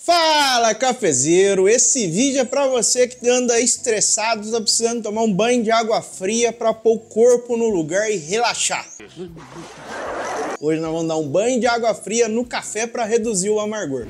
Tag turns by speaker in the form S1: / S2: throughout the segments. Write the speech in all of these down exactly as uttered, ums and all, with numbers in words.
S1: Fala, cafezeiro! Esse vídeo é para você que anda estressado, está precisando tomar um banho de água fria para pôr o corpo no lugar e relaxar. Hoje nós vamos dar um banho de água fria no café para reduzir o amargor.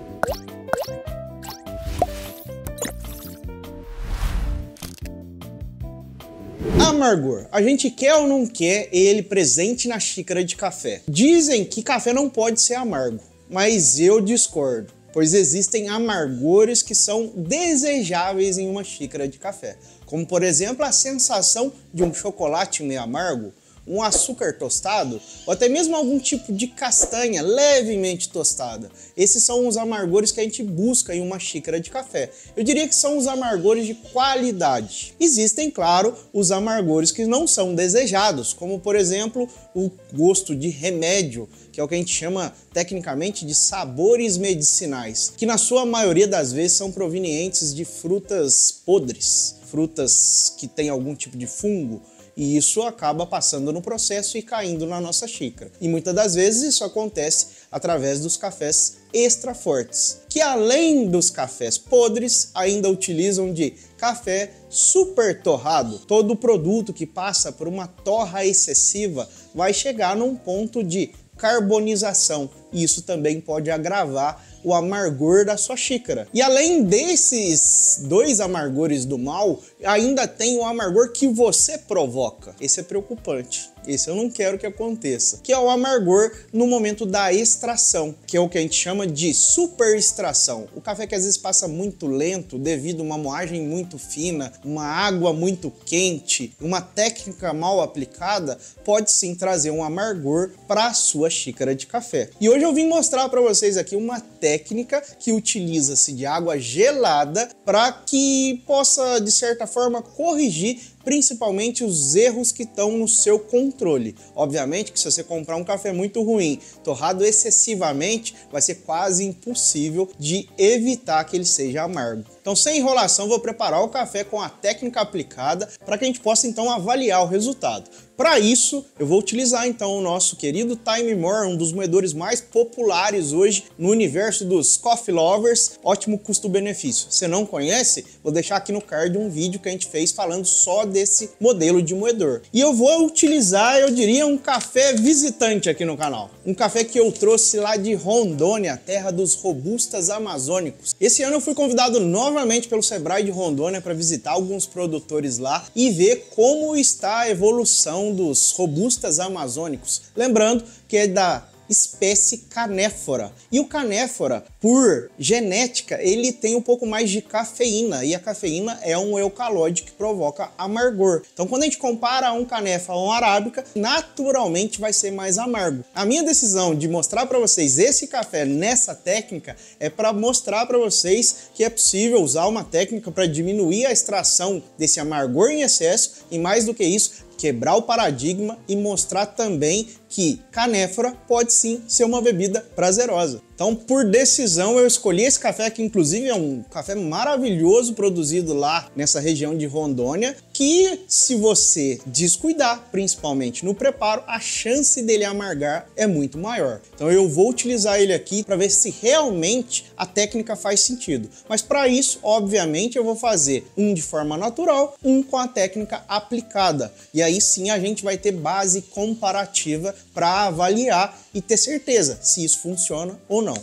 S1: Amargor. A gente quer ou não quer ele presente na xícara de café. Dizem que café não pode ser amargo, mas eu discordo, pois existem amargores que são desejáveis em uma xícara de café, como por exemplo a sensação de um chocolate meio amargo, um açúcar tostado ou até mesmo algum tipo de castanha levemente tostada. Esses são os amargores que a gente busca em uma xícara de café. Eu diria que são os amargores de qualidade. Existem, claro, os amargores que não são desejados, como por exemplo o gosto de remédio, que é o que a gente chama tecnicamente de sabores medicinais, que na sua maioria das vezes são provenientes de frutas podres, frutas que têm algum tipo de fungo, e isso acaba passando no processo e caindo na nossa xícara. E muitas das vezes isso acontece através dos cafés extra fortes, que além dos cafés podres, ainda utilizam de café super torrado. Todo produto que passa por uma torra excessiva vai chegar num ponto de carbonização, e isso também pode agravar o amargor da sua xícara. E além desses dois amargores do mal, ainda tem o amargor que você provoca. Esse é preocupante. Esse eu não quero que aconteça. Que é o amargor no momento da extração, que é o que a gente chama de super extração. O café que às vezes passa muito lento devido a uma moagem muito fina, uma água muito quente, uma técnica mal aplicada, pode sim trazer um amargor para a sua xícara de café. E hoje eu vim mostrar para vocês aqui uma técnica que utiliza-se de água gelada para que possa, de certa forma, corrigir principalmente os erros que estão no seu controle. Obviamente que se você comprar um café muito ruim, torrado excessivamente, vai ser quase impossível de evitar que ele seja amargo. Então, sem enrolação, vou preparar o café com a técnica aplicada para que a gente possa então avaliar o resultado. Para isso, eu vou utilizar então o nosso querido Time More, um dos moedores mais populares hoje no universo dos coffee lovers, ótimo custo-benefício. Se não conhece, vou deixar aqui no card um vídeo que a gente fez falando só desse modelo de moedor. E eu vou utilizar, eu diria, um café visitante aqui no canal. Um café que eu trouxe lá de Rondônia, terra dos robustas amazônicos. Esse ano eu fui convidado novamente pelo Sebrae de Rondônia para visitar alguns produtores lá e ver como está a evolução dos robustas amazônicos. Lembrando que é da espécie canéfora. E o canéfora, por genética, ele tem um pouco mais de cafeína, e a cafeína é um eucalóide que provoca amargor. Então, quando a gente compara um canéfora a um arábica, naturalmente vai ser mais amargo. A minha decisão de mostrar para vocês esse café nessa técnica é para mostrar para vocês que é possível usar uma técnica para diminuir a extração desse amargor em excesso, e mais do que isso, quebrar o paradigma e mostrar também que canéfora pode sim ser uma bebida prazerosa. Então, por decisão, eu escolhi esse café, que inclusive é um café maravilhoso produzido lá nessa região de Rondônia, que se você descuidar, principalmente no preparo, a chance dele amargar é muito maior. Então eu vou utilizar ele aqui para ver se realmente a técnica faz sentido. Mas para isso, obviamente, eu vou fazer um de forma natural, um com a técnica aplicada. E aí sim a gente vai ter base comparativa para avaliar e ter certeza se isso funciona ou não.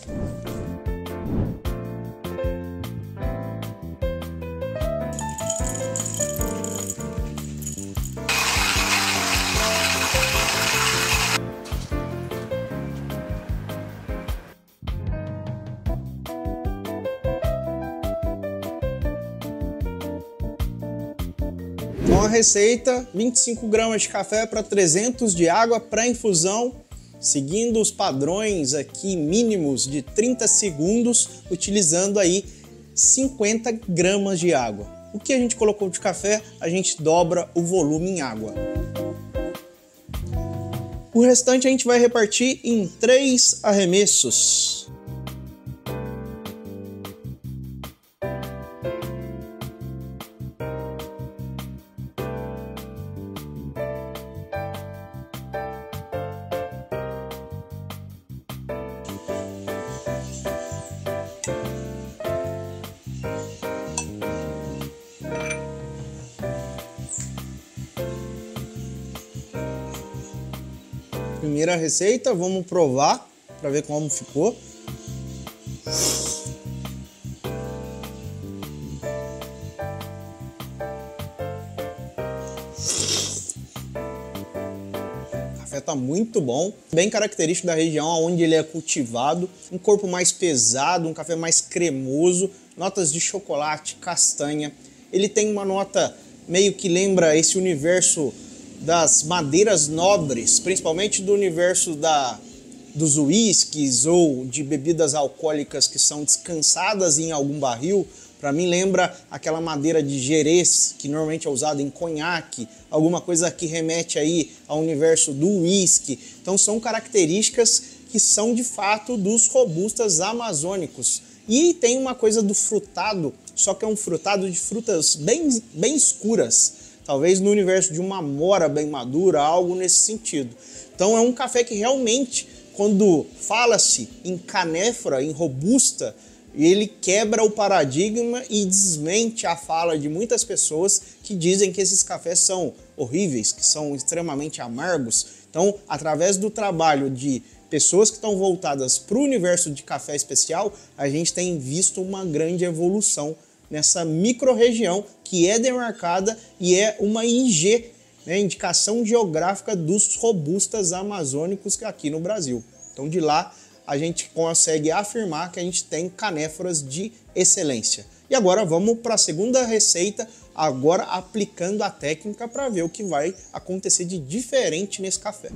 S1: Então a receita: vinte e cinco gramas de café para trezentos de água pré-infusão, seguindo os padrões aqui mínimos de trinta segundos, utilizando aí cinquenta gramas de água. O que a gente colocou de café, a gente dobra o volume em água. O restante a gente vai repartir em três arremessos. primeira receita, vamos provar para ver como ficou. O café tá muito bom, bem característico da região onde ele é cultivado, um corpo mais pesado, um café mais cremoso, notas de chocolate, castanha. Ele tem uma nota meio que lembra esse universo das madeiras nobres, principalmente do universo da, dos uísques ou de bebidas alcoólicas que são descansadas em algum barril. Para mim lembra aquela madeira de Jerez, que normalmente é usada em conhaque, alguma coisa que remete aí ao universo do uísque. Então são características que são de fato dos robustas amazônicos. E tem uma coisa do frutado, só que é um frutado de frutas bem, bem escuras, talvez no universo de uma amora bem madura, algo nesse sentido. Então é um café que realmente, quando fala-se em canéfora, em robusta, ele quebra o paradigma e desmente a fala de muitas pessoas que dizem que esses cafés são horríveis, que são extremamente amargos. Então, através do trabalho de pessoas que estão voltadas para o universo de café especial, a gente tem visto uma grande evolução nessa micro-região que é demarcada e é uma I G, né, indicação geográfica dos robustas amazônicos aqui no Brasil. Então, de lá, a gente consegue afirmar que a gente tem canéforas de excelência. E agora vamos para a segunda receita, agora aplicando a técnica para ver o que vai acontecer de diferente nesse café.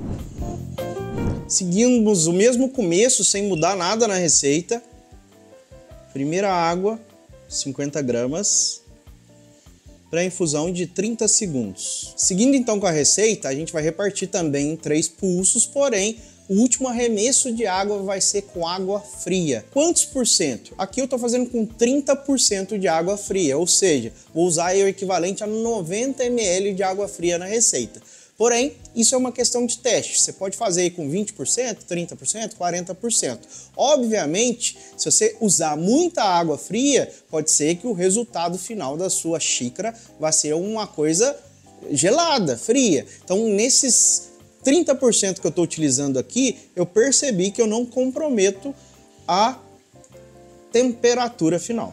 S1: Seguimos o mesmo começo, sem mudar nada na receita. Primeira água, cinquenta gramas, pré-infusão de trinta segundos. Seguindo então com a receita, a gente vai repartir também em três pulsos, porém, o último arremesso de água vai ser com água fria. Quantos por cento? Aqui eu estou fazendo com trinta por cento de água fria, ou seja, vou usar o equivalente a noventa mililitros de água fria na receita. Porém, isso é uma questão de teste. Você pode fazer aí com vinte por cento, trinta por cento, quarenta por cento. Obviamente, se você usar muita água fria, pode ser que o resultado final da sua xícara vai ser uma coisa gelada, fria. Então, nesses trinta por cento que eu estou utilizando aqui, eu percebi que eu não comprometo a temperatura final.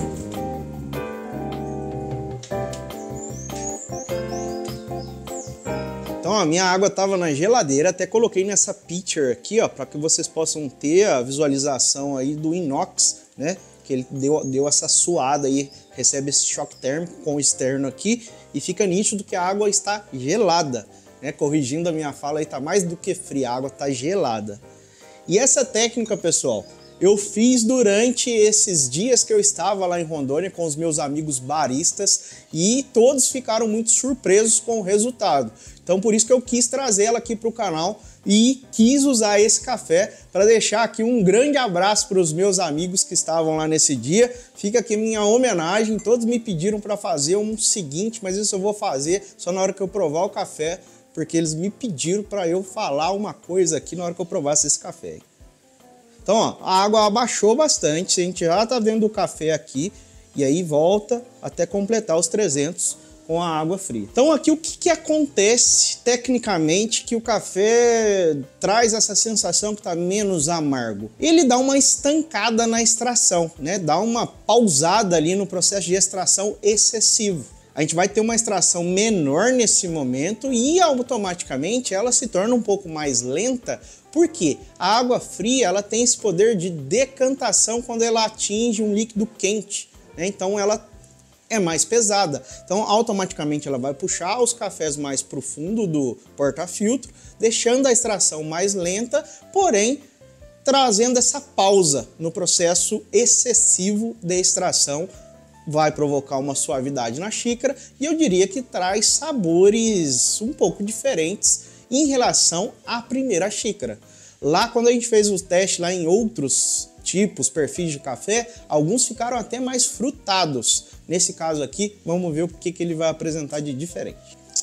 S1: Então a minha água estava na geladeira, até coloquei nessa pitcher aqui, ó, para que vocês possam ter a visualização aí do inox, né? Que ele deu, deu essa suada aí, recebe esse choque térmico com o externo aqui e fica nítido que a água está gelada. Né, corrigindo a minha fala, aí tá mais do que fria, a água tá gelada. E essa técnica, pessoal, eu fiz durante esses dias que eu estava lá em Rondônia com os meus amigos baristas e todos ficaram muito surpresos com o resultado. Então por isso que eu quis trazê-la aqui para o canal e quis usar esse café para deixar aqui um grande abraço para os meus amigos que estavam lá nesse dia. Fica aqui minha homenagem, todos me pediram para fazer um seguinte, mas isso eu vou fazer só na hora que eu provar o café, porque eles me pediram para eu falar uma coisa aqui na hora que eu provasse esse café. Então, ó, a água abaixou bastante, a gente já tá vendo o café aqui, e aí volta até completar os trezentos com a água fria. Então aqui o que, que acontece tecnicamente que o café traz essa sensação que tá menos amargo? Ele dá uma estancada na extração, né? Dá uma pausada ali no processo de extração excessivo. A gente vai ter uma extração menor nesse momento e automaticamente ela se torna um pouco mais lenta, porque a água fria ela tem esse poder de decantação quando ela atinge um líquido quente, né? Então ela é mais pesada. Então automaticamente ela vai puxar os cafés mais para o fundo do porta-filtro, deixando a extração mais lenta, porém trazendo essa pausa no processo excessivo de extração. Vai provocar uma suavidade na xícara e eu diria que traz sabores um pouco diferentes em relação à primeira xícara. Lá quando a gente fez o teste lá em outros tipos, perfis de café, alguns ficaram até mais frutados. Nesse caso aqui, vamos ver o que, que ele vai apresentar de diferente.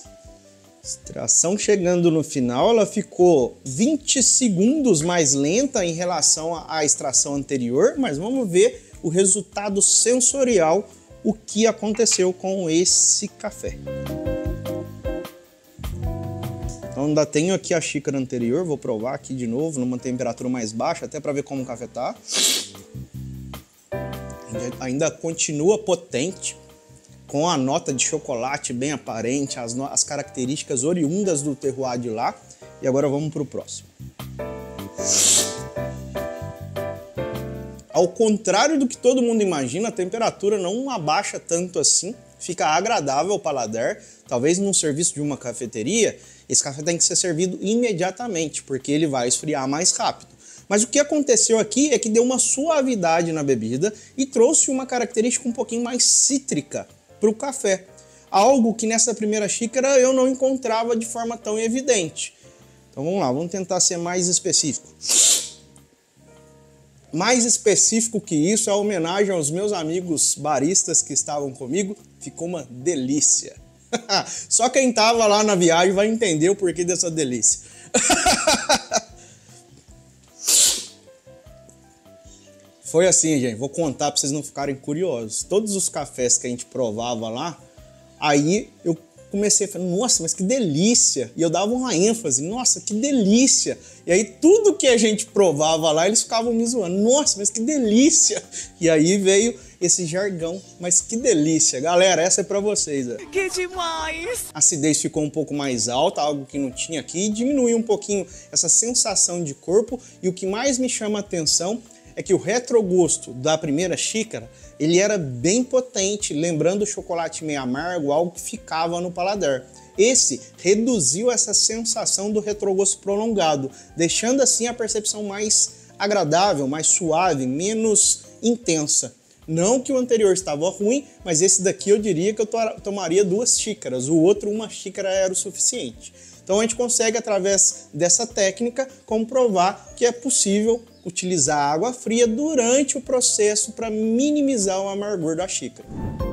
S1: Extração chegando no final, ela ficou vinte segundos mais lenta em relação à extração anterior, mas vamos ver o resultado sensorial, o que aconteceu com esse café. Então Então ainda tenho aqui a xícara anterior, vou provar aqui de novo, numa temperatura mais baixa, até para ver como o café tá. Ainda continua potente, com a nota de chocolate bem aparente, as, no... as características oriundas do terroir de lá. E agora vamos para o próximo. Ao contrário do que todo mundo imagina, a temperatura não abaixa tanto assim, fica agradável ao paladar. Talvez num serviço de uma cafeteria, esse café tem que ser servido imediatamente, porque ele vai esfriar mais rápido. Mas o que aconteceu aqui é que deu uma suavidade na bebida e trouxe uma característica um pouquinho mais cítrica para o café. Algo que nessa primeira xícara eu não encontrava de forma tão evidente. Então vamos lá, vamos tentar ser mais específico. Mais específico que isso é a homenagem aos meus amigos baristas que estavam comigo. Ficou uma delícia. Só quem estava lá na viagem vai entender o porquê dessa delícia. Foi assim, gente, vou contar para vocês não ficarem curiosos. Todos os cafés que a gente provava lá, aí eu comecei a falar, nossa, mas que delícia! E eu dava uma ênfase, nossa, que delícia! E aí tudo que a gente provava lá, eles ficavam me zoando, nossa, mas que delícia! E aí veio esse jargão, mas que delícia! Galera, essa é pra vocês. Ó.
S2: Que demais!
S1: A acidez ficou um pouco mais alta, algo que não tinha aqui, diminuiu um pouquinho essa sensação de corpo, e o que mais me chama a atenção é que o retrogosto da primeira xícara, ele era bem potente, lembrando o chocolate meio amargo, algo que ficava no paladar. Esse reduziu essa sensação do retrogosto prolongado, deixando assim a percepção mais agradável, mais suave, menos intensa. Não que o anterior estava ruim, mas esse daqui eu diria que eu to- tomaria duas xícaras, o outro uma xícara era o suficiente. Então a gente consegue, através dessa técnica, comprovar que é possível utilizar água fria durante o processo para minimizar o amargor da xícara.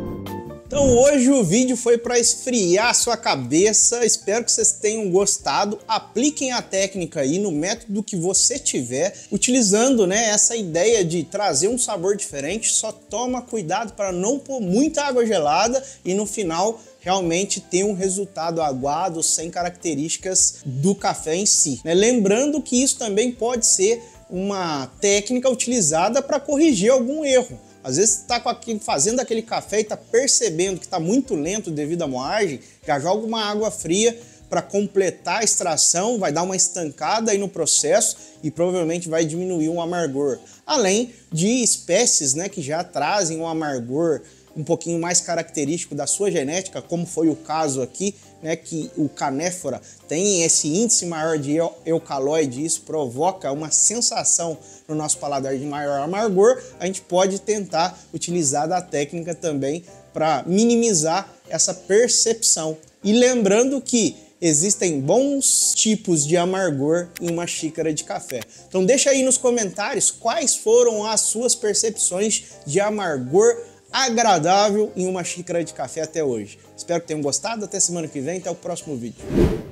S1: Então hoje o vídeo foi para esfriar a sua cabeça, espero que vocês tenham gostado. Apliquem a técnica aí no método que você tiver, utilizando, né, essa ideia de trazer um sabor diferente. Só toma cuidado para não pôr muita água gelada e no final realmente ter um resultado aguado, sem características do café em si. Né? Lembrando que isso também pode ser uma técnica utilizada para corrigir algum erro. Às vezes você está fazendo aquele café e está percebendo que está muito lento devido à moagem, já joga uma água fria para completar a extração, vai dar uma estancada aí no processo e provavelmente vai diminuir o amargor. Além de espécies, né, que já trazem um amargor um pouquinho mais característico da sua genética, como foi o caso aqui, né, que o canéfora tem esse índice maior de eucaloide, isso provoca uma sensação no nosso paladar de maior amargor. A gente pode tentar utilizar da técnica também para minimizar essa percepção. E lembrando que existem bons tipos de amargor em uma xícara de café. Então deixa aí nos comentários quais foram as suas percepções de amargor agradável em uma xícara de café até hoje. Espero que tenham gostado. Até semana que vem. Até o próximo vídeo.